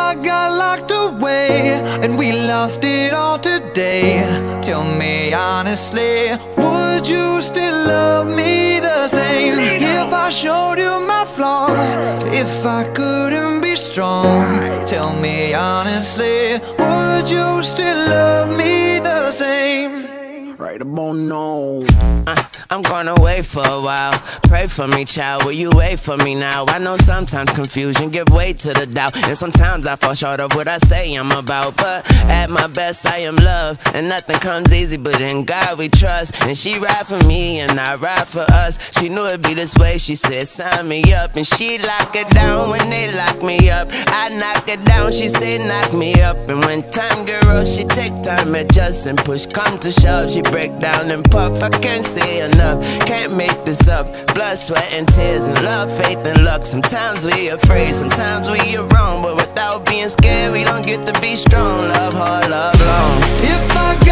I got locked away and we lost it all today, tell me honestly, would you still love me the same? If I showed you my flaws, if I couldn't be strong, tell me honestly, would you still love me the same? Right about now. I'm gonna wait for a while. Pray for me, child, will you wait for me now? I know sometimes confusion give way to the doubt, and sometimes I fall short of what I say I'm about. But at my best I am love, and nothing comes easy, but in God we trust. And she ride for me and I ride for us. She knew it'd be this way, she said sign me up. And she lock it down when they lock me up. I knock it down, she said knock me up. And when time get rough, she take time, adjust, and push come to shove. She break down and puff, I can't say enough, can't make this up. Blood, sweat, and tears, and love, faith, and luck. Sometimes we afraid, sometimes we are wrong, but without being scared, we don't get to be strong. Love hard, love long. If I